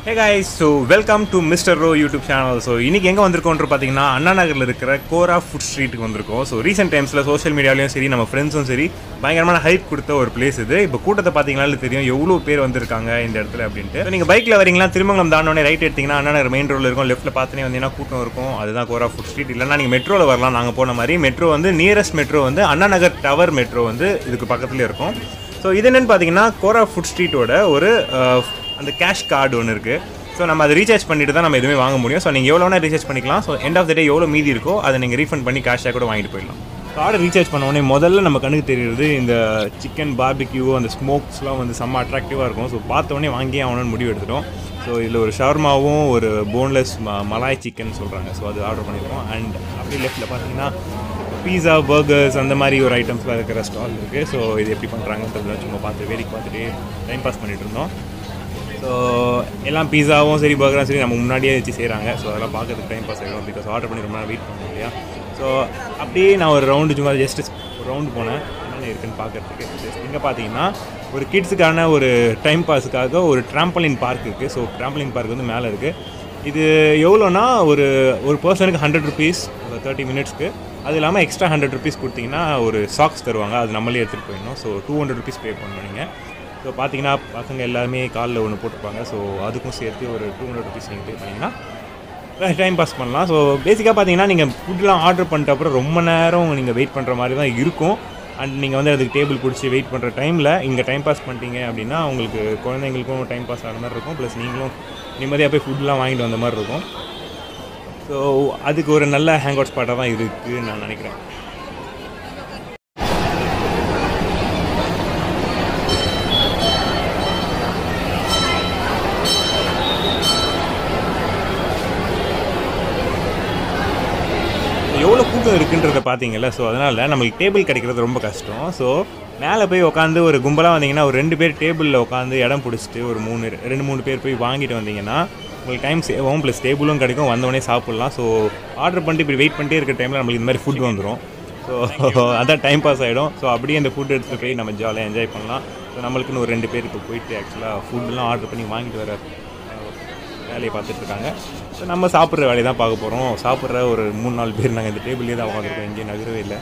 Hey guys, so welcome to Mr. Ro YouTube channel. So இன்னைக்கு எங்க வந்திருக்கோம்ன்ற பாத்தீங்கன்னா அண்ணா நகர்ல இருக்கிற கோரா ஃபுட் ஸ்ட்ரீட்டுக்கு வந்திருக்கோம். So recent timesல சோஷியல் மீடியாலயும் சரி நம்ம ஃப்ரெண்ட்ஸும் சரி பயங்கரமான ஹைப் கொடுத்த ஒரு பிளேஸ் இது. இப்போ கூட்டத்தை பாத்தீங்கனாலே தெரியும் எவ்வளவு பேர் வந்திருக்காங்க இந்த இடத்துல அப்படின்ட்டு. நீங்க பைக்ல வரீங்களா திருமங்கலம் தாண்டோனே ரைட் எடுத்தீங்கன்னா அண்ணா நகர் மெயின் ரோட்ல இருக்கும், லெஃப்ட்ல பார்த்தனே வந்தீங்கன்னா கூட்டம் இருக்கும். அதுதான் கோரா ஃபுட் ஸ்ட்ரீட். இல்லைன்னா நீங்க மெட்ரோல வரலாம். நாங்க போன மாதிரி மெட்ரோ வந்து நியரஸ்ட் மெட்ரோ வந்து அண்ணா நகர் டவர் மெட்ரோ வந்து இதுக்கு பக்கத்துல இருக்கும். ஸோ இது என்னன்னு பார்த்தீங்கன்னா கோரா ஃபுட் ஸ்ட்ரீட்டோட ஒரு அந்த கேஷ் கார்டு ஒன்று இருக்குது. ஸோ நம்ம அதை ரீசார்ஜ் பண்ணிட்டு தான் நம்ம எதுவுமே வாங்க முடியும். ஸோ நீங்கள் எவ்வளோ வேணால் ரீசார்ஜ் பண்ணிக்கலாம். So end of the day எவ்வளோ மீதி இருக்கோ அதை நீங்கள் ரீஃபண்ட் பண்ணி கேஷாக கூட வாங்கிட்டு போயிடலாம். கார்டு ரீசார்ஜ் பண்ண உடனே முதல்ல நம்ம கண்ணுக்கு தெரியுது இந்த சிக்கன் பார்பிக்யூ அந்த ஸ்மோக்ஸ்லாம் வந்து செம்ம அட்ராக்டிவாக இருக்கும். ஸோ பார்த்தோடனே வாங்கி ஆகணும்னு முடிவு எடுத்துட்டோம். ஸோ இதில் ஒரு ஷவர்மாவும் ஒரு போன்லெஸ் மலாய் சிக்கன் சொல்கிறாங்க. ஸோ அது ஆர்டர் பண்ணியிருக்கோம். அண்ட் அப்படியே லெஃப்ட்டில் பார்த்தீங்கன்னா பீஸா பர்கர்ஸ் அந்த மாதிரி ஒரு ஐட்டம்ஸ்லாம் இருக்கிற ஸ்டால் இருக்குது. ஸோ இது எப்படி பண்ணுறாங்கன்றது சும்மா வேடிக்கை பார்த்துட்டு டைம் பாஸ் பண்ணிகிட்டு இருந்தோம். ஸோ எல்லாம் பீஸாவும் சரி பர்கரும் சரி நம்ம முன்னாடியே வச்சு செய்கிறாங்க. ஸோ அதெல்லாம் பார்க்கறதுக்கு டைம் பாஸ் ஆகிடும். பிகாஸ் ஆர்டர் பண்ணி ரொம்ப நேரம் வெயிட் பண்ணோம் இல்லையா. ஸோ அப்படியே நான் ஒரு ரவுண்டு சும்மா ஜஸ்ட் ஒரு ரவுண்டு போனேன் என்னென்ன இருக்குதுன்னு பார்க்குறதுக்கு. இங்கே பார்த்தீங்கன்னா ஒரு கிட்ஸுக்கான ஒரு டைம் பாஸுக்காக ஒரு ட்ராம்பலின் பார்க் இருக்குது. ஸோ ட்ராம்பலின் பார்க் வந்து மேலே இருக்குது. இது எவ்வளோனா ஒரு பர்சனுக்கு 100 rupees 30 minutesக்கு. அது இல்லாமல் எக்ஸ்ட்ரா 100 rupees கொடுத்தீங்கன்னா ஒரு சாக்ஸ் தருவாங்க. அது நம்மளே எடுத்துகிட்டு போயிடணும். ஸோ 200 rupees பே பண்ணணும் நீங்கள். ஸோ பார்த்தீங்கன்னா பசங்க எல்லாருமே காலில் ஒன்று போட்டிருப்பாங்க. ஸோ அதுக்கும் சேர்த்து ஒரு 200 rupees நீங்கள் பே பண்ணிங்கன்னா டைம் பாஸ் பண்ணலாம். ஸோ பேசிக்காக பார்த்தீங்கன்னா நீங்கள் ஃபுட்லாம் ஆர்டர் பண்ணிட்ட அப்புறம் ரொம்ப நேரம் நீங்கள் வெயிட் பண்ணுற மாதிரி தான் இருக்கும். அண்ட் நீங்கள் வந்து அதுக்கு டேபிள் பிடிச்சி வெயிட் பண்ணுற டைமில் இங்கே டைம் பாஸ் பண்ணிட்டீங்க அப்படின்னா உங்களுக்கு குழந்தைங்களுக்கும் டைம் பாஸ் ஆகிற மாதிரி இருக்கும். ப்ளஸ் நீங்களும் நிம்மதியாக போய் ஃபுட்லாம் வாங்கிட்டு வந்த மாதிரி இருக்கும். ஸோ அதுக்கு ஒரு நல்ல ஹேங் அவுட் ஸ்பாட்டாக தான் இருக்குதுன்னு நான் நினைக்கிறேன். எவ்வளோ கூட்டம் இருக்குன்றதை பார்த்தீங்கல்ல. ஸோ அதனால் நம்மளுக்கு டேபிள் கிடைக்கிறது ரொம்ப கஷ்டம். ஸோ மேலே போய் உட்காந்து ஒரு கும்பலாக வந்தீங்கன்னா ஒரு 2 பேர் டேபிளில் உட்காந்து இடம் பிடிச்சிட்டு ஒரு 2-3 பேர் போய் வாங்கிட்டு வந்தீங்கன்னா உங்களுக்கு டைம் சேவ் ஆகும். ப்ளஸ் டேபிளும் கிடைக்கும், வந்தோடனே சாப்பிட்லாம். ஸோ ஆர்டர் பண்ணிட்டு இப்படி வெயிட் பண்ணிட்டே இருக்கிற டைமில் நம்மளுக்கு இந்த மாதிரி ஃபுட் வந்துடும். ஸோ அதான் டைம் பாஸ் ஆகிடும். ஸோ அப்படியே அந்த ஃபுட் எடுத்துகிட்டு போய் நம்ம ஜாலியாக என்ஜாய் பண்ணலாம். ஸோ நம்மளுக்குன்னு ஒரு 2 பேர் இப்போ போயிட்டு ஆக்சுவலாக ஃபுட்டெலாம் ஆர்டர் பண்ணி வாங்கிட்டு வர வேலையை பார்த்துட்ருக்காங்க. ஸோ நம்ம சாப்பிட்ற வேலையை தான் பார்க்க போகிறோம். சாப்பிட்ற ஒரு 3-4 பேர் நாங்கள் இந்த டேபிள்லேயே தான் உட்காந்துருக்கோம், எங்கேயும் நகரவே இல்லை.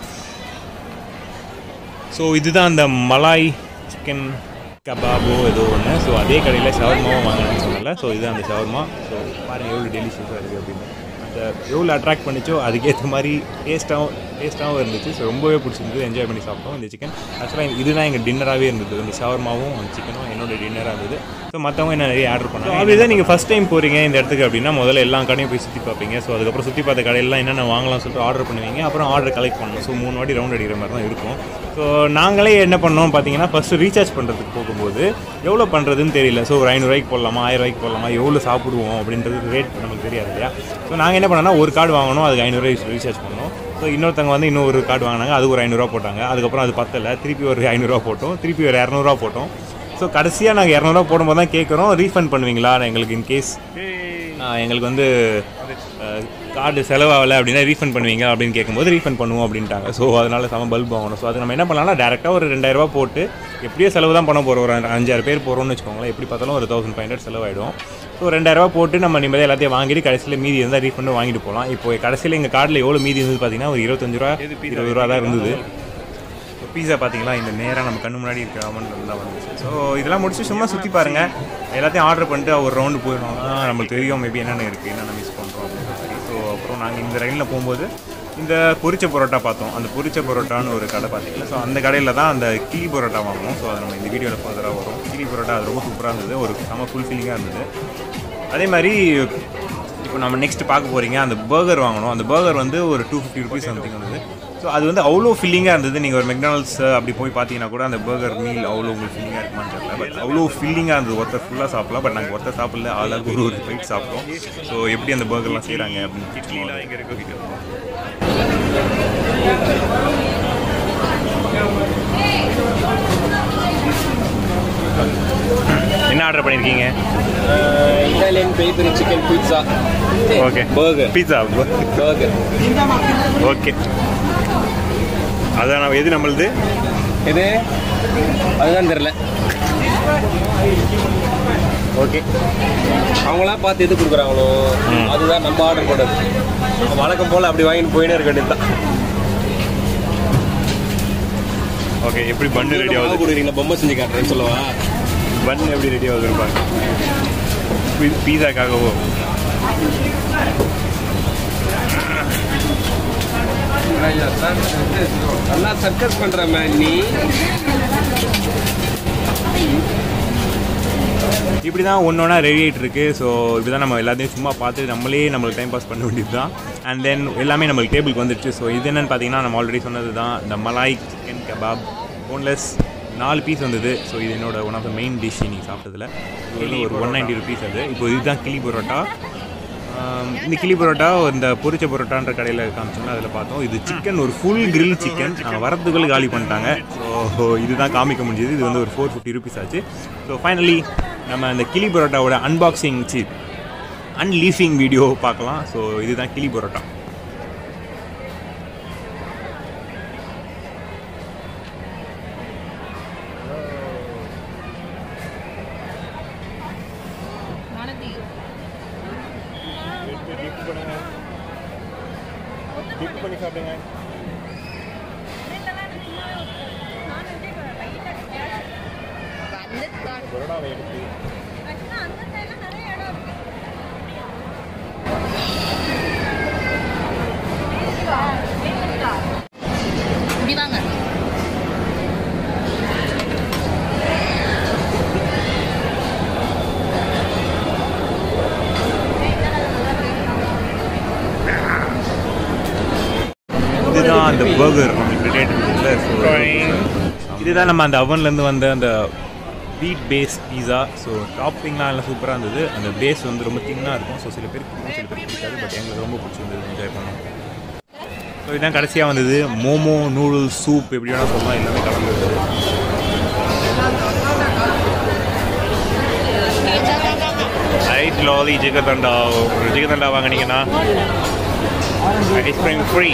ஸோ இதுதான் அந்த மலாய் சிக்கன் கபாபோ ஏதோ ஒன்று. ஸோ அதே கடையில் ஷவர்மாவும் வாங்கினேன்னு சொன்னல. ஸோ இதுதான் அந்த ஷவர்மா. ஸோ பாருங்கள் எவ்வளோ டெலிஷியஸாக இருக்குது அப்படின்னு. அந்த எவ்வளோ அட்ராக்ட் பண்ணிச்சோ அதுக்கேற்ற மாதிரி டேஸ்ட்டாகவும் இருந்துச்சு. ஸோ ரொம்பவே பிடிச்சிருந்தது, என்ஜாய் பண்ணி சாப்பிட்டோம் இந்த சிக்கன். ஆக்சுவலாக இதுதான் எங்கள் டின்னராகவே இருந்தது. இந்த ஷவர்மாவும் அந்த சிக்கனும் என்னோட டின்னராக இருந்தது. ஸோ மற்றவங்க என்ன நிறைய ஆர்டர் பண்ணாங்க. அப்படிதான் நீங்கள் ஃபஸ்ட் டைம் போகிறீங்க இந்த இடத்துக்கு அப்படின்னா முதல்ல எல்லா கடையும் போய் சுற்றி பார்ப்பீங்க. ஸோ அதுக்கப்புறம் சுற்றி பார்த்த கடையெல்லாம் என்னென்ன வாங்கலாம்னு சொல்லிட்டு ஆர்டர் பண்ணுவீங்க. அப்புறம் ஆர்டர் கலெக்ட் பண்ணணும். ஸோ 3 வாட்டி ரவுண்ட் அடிக்கிற மாதிரி தான் இருக்கும். ஸோ நாங்களே என்ன பண்ணோம் பார்த்தீங்கன்னா ஃபஸ்ட்டு ரீசார்ஜ் பண்ணுறதுக்கு போகும்போது எவ்வளோ பண்ணுறதுன்னு தெரியல. ஸோ ஒரு 500 ரூபாய்க்கு போடலாமா 1000 ரூபாய்க்கு போடலாமா எவ்வளோ சாப்பிடுவோம் அப்படின்றது ரேட் நமக்கு தெரியாது இல்லையா. ஸோ நாங்கள் என்ன பண்ணோம்னா ஒரு கார்டு வாங்கணும், அதுக்கு 500 ரூபாய் ரீசார்ஜ் பண்ணோம். ஸோ இன்னொருத்தவங்க வந்து இன்னொரு கார்டு வாங்கினாங்க, அதுக்கு ஒரு 500 ரூபா போட்டாங்க. அதுக்கப்புறம் அது பத்தலை, திருப்பி ஒரு 500 ரூபா போட்டோம், திருப்பி ஒரு 200 ரூபா போட்டோம். ஸோ கடைசியாக நாங்கள் 200 ரூபா போடும்போது தான் கேட்குறோம் ரீஃபண்ட் பண்ணுவீங்களா எங்களுக்கு இன்கேஸ் எங்களுக்கு வந்து கார்டு செலவாகலை அப்படின்னா ரீஃபண்ட் பண்ணுவீங்க அப்படின்னு கேட்கும்போது ரீஃபண்ட் பண்ணுவோம் அப்படின்ட்டாங்க. ஸோ அதனால் செம பல்ப் வாங்கணும். ஸோ அது நம்ம என்ன பண்ணலாம்னா டேரெக்டாக ஒரு 2000 ரூபா போட்டு எப்படியோ செலவு தான் பண்ண போகிறோம். ஒரு 5-6 பேர் போகிறோம்னு வச்சுக்கோங்களேன். எப்படி பார்த்தாலும் ஒரு 1500 செலவாயிடும். ஸோ 2000 ரூபா போட்டு நம்ம நிம்மதியாக எல்லாத்தையும் வாங்கிட்டு கடைசியில் மீதி இருந்தால் ரீஃபண்டும் வாங்கிட்டு போகலாம். இப்போ கடைசியில் எங்கள் கார்டில் எவ்வளோ மீதி இருந்தது பார்த்தீங்கன்னா ஒரு 25 ரூபா 20 ரூபா தான் இருந்தது. பீஸா பார்த்தீங்களா இந்த நேராக நம்ம கண்ணு முன்னாடி இருக்கிற அமௌண்ட் நல்லா வந்துச்சு. ஸோ இதெல்லாம் முடிச்சு சும்மா சுற்றி பாருங்கள். எல்லாத்தையும் ஆர்டர் பண்ணிட்டு ஒரு ரவுண்டு போயிடும். நம்மளுக்கு தெரியும் மேபி என்னென்ன இருக்குது, என்னென்ன மிஸ் பண்ணுறோம் அப்படின்ற மாதிரி. ஸோ அப்புறம் நாங்கள் இந்த ரயிலில் போகும்போது இந்த பொரிச்ச பரோட்டா பார்த்தோம். அந்த பொரிச்ச பரோட்டான்னு ஒரு கடை பார்த்தீங்களா. ஸோ அந்த கடையில் தான் அந்த கிளி பரோட்டா வாங்கணும். ஸோ அதை நம்ம இந்த வீடியோவில் ஃபர்தராக வரும். கிளி பரோட்டா அது ரொம்ப சூப்பராக இருந்தது, ஒரு செம ஃபுல்ஃபில்லிங்காக இருந்தது. அதே மாதிரி இப்போ நம்ம நெக்ஸ்ட் பார்க்க போகிறீங்க அந்த பர்கர் வாங்கணும். அந்த பர்கர் வந்து ஒரு 250 rupees சம்திங் வந்தது. ஸோ அது வந்து அவ்வளோ ஃபில்லிங்காக இருந்தது. நீங்கள் ஒரு மெக்டானல்ட்ஸ் அப்படி போய் பார்த்தீங்கன்னா கூட அந்த பர்கர் மீல் அவ்வளோ உங்களுக்கு ஃபில்லிங்காக இருக்குமான்னு தெரியல. பட் அவ்வளோ ஃபில்லிங்காக இருந்தது. ஒருத்தர் ஃபுல்லாக சாப்பிடலாம். பட் நாங்கள் ஒருத்தர் சாப்பிடல, ஆளாக ஒரு ஃபைட் சாப்பிட்டோம். ஸோ எப்படி அந்த பர்கர்லாம் செய்கிறாங்க அப்படின்னு கிட்லாம் எங்கே இருக்க என்ன ஆர்டர் பண்ணியிருக்கீங்க? Italian peppery chicken pizza. Okay burger pizza burger okay. அதான் எது நம்மளுது இது அதுதான் தெரியல. ஓகே. அவங்களாம் பார்த்து எது கொடுக்குறாங்களோ அதுதான் நம்ம ஆர்டர் போட்டது. வழக்கம் போல் அப்படி வாங்கிட்டு போயினே இருக்க வேண்டியது தான். ஓகே, எப்படி பன்னு ரெடி ஆகுது கொடுக்குறீங்களா? பொம்மை செஞ்சு காட்டுறேன்னு சொல்லவா? பன் எப்படி ரெடி ஆகுது பாருங்க. பீஸாக்காகவோ? நல்லா சர்க்கஸ் பண்ற மேன் நீ. இப்படி தான் ஒன்றா ரெடி ஆகிட்டு இருக்கு. ஸோ இப்படி தான் நம்ம எல்லாத்தையும் சும்மா பார்த்து நம்மளுக்கு டைம் பாஸ் பண்ண வேண்டியது தான். அண்ட் தென் எல்லாமே நம்மளுக்கு டேபிளுக்கு வந்துடுச்சு. ஸோ இது என்னென்னு பார்த்தீங்கன்னா நம்ம ஆல்ரெடி சொன்னது தான், இந்த malai chicken kebab boneless 4 piece வந்தது. ஸோ இது என்னோட one of the main dish நீங்கள் சாப்பிட்டதில். இது ஒரு 190 rupees அது. இப்போ இதுதான் கிளி பரோட்டா. இந்த கிளி பரோட்டா இந்த பொரிச்ச பரோட்டான்ற கடையில் காமிச்சோம்னா அதில் பார்த்தோம். இது சிக்கன், ஒரு ஃபுல் கிரில் சிக்கன். வரத்துக்குள்ளே காலி பண்ணிட்டாங்க. ஸோ இதுதான் காமிக்க முடிஞ்சது. இது வந்து ஒரு 450 rupees ஆச்சு. ஸோ ஃபைனலி நம்ம இந்த கிளி பரோட்டாவோட அன்லீஃபிங் வீடியோ பார்க்கலாம். ஸோ இதுதான் கிளி பரோட்டா. பண்ணி சாப்பிடுங்க. பரோடாவை எடுத்து இதுதான் அந்த பர்கர் நம்மளுக்கு ரேட் இருக்குல்ல. ஸோ இதுதான் நம்ம அந்த அவன்லேருந்து வந்த அந்த வீட் பேஸ் பீஸா. ஸோ டாப்பிங்லாம் எல்லாம் சூப்பராக இருந்தது. அந்த பேஸ் வந்து ரொம்ப தின்னாக இருக்கும். ஸோ சில பேருக்கு பிடிக்காது. பட் எங்களுக்கு ரொம்ப பிடிச்சிருந்தது, என்ஜாய் பண்ணோம். ஸோ இதுதான் கடைசியாக வந்தது மோமோ நூடுல்ஸ் சூப், எப்படி வேணால் சொல்லலாம், எல்லாமே கலந்து இருந்தது. ரைட் லாலி ஜிகர்தண்டா. ஒரு ஜிகர்தண்டா வாங்கினீங்கன்னா ஐஸ்கிரீம் ஃப்ரீ.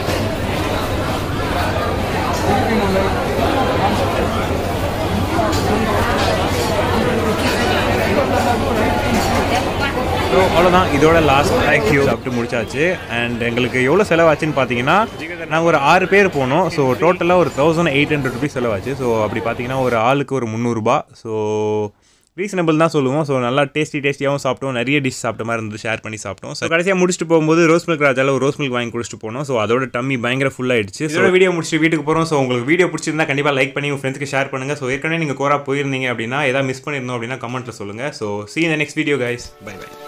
ஸோ அவ்வளோதான், இதோட லாஸ்ட் ஐக்யூ சாப்பிட்டு முடிச்சாச்சு. அண்ட் எங்களுக்கு எவ்வளோ செலவாச்சுன்னு பார்த்தீங்கன்னா, நாங்கள் ஒரு 6 பேர் போனோம். ஸோ டோட்டலாக ஒரு 1800 rupees செலவாச்சு. ஸோ அப்படி பார்த்தீங்கன்னா ஒரு ஆளுக்கு ஒரு 300 ரூபா. ஸோ ரீசனபிள் தான் சொல்லுவோம். ஸோ நல்லா டேஸ்டியாகவும் சாப்பிட்டோம். நிறைய டிஷ் சாப்பிட்ட மாதிரி இருந்து ஷேர் பண்ணி சாப்பிட்டோம். ஸோ கடைசியாக முடிச்சுட்டு போகும்போது ரோஸ் மில்க் ராஜாவில் ஒரு ரோஸ் மில்க் வாங்கி குடிச்சிட்டு போனோம். ஸோ அதோட டம்மி பயங்கர ஃபுல்லாகிடுச்சு. ஸோ வீடியோ முடிச்சுட்டு வீட்டுக்கு போகிறோம். ஸோ உங்களுக்கு வீடியோ பிடிச்சிருந்தா கண்டிப்பாக லைக் பண்ணி உங்கள் ஃப்ரெண்ட்ஸ்க்கு ஷேர் பண்ணுங்கள். ஸோ ஏற்கனவே நீங்கள் கோரா போயிருந்தீங்க அப்படின்னா, ஏதாவது மிஸ் பண்ணியிருந்தோம் அப்படின்னா கமெண்ட்டில் சொல்லுங்கள். So see you in the next video guys. Bye bye.